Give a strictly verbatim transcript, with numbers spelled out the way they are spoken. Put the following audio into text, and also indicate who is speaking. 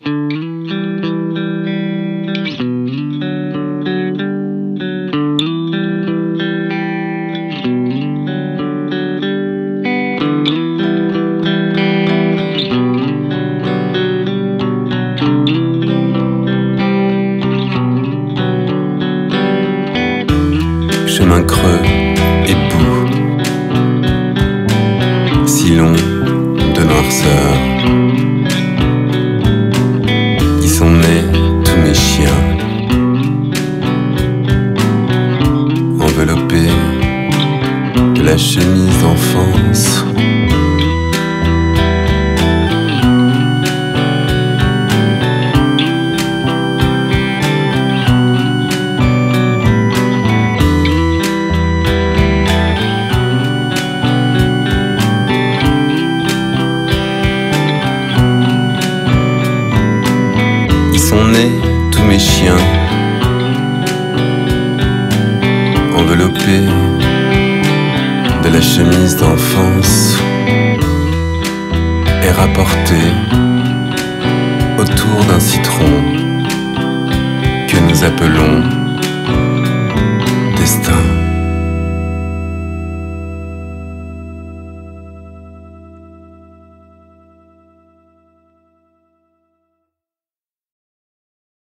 Speaker 1: Chemin creux et bout, si long de noirceur. Y sont nés tous mes chiens, enveloppés de la chemise d'enfance. Sont nés tous mes chiens, enveloppés de la chemise d'enfance et rapportés autour d'un citron que nous appelons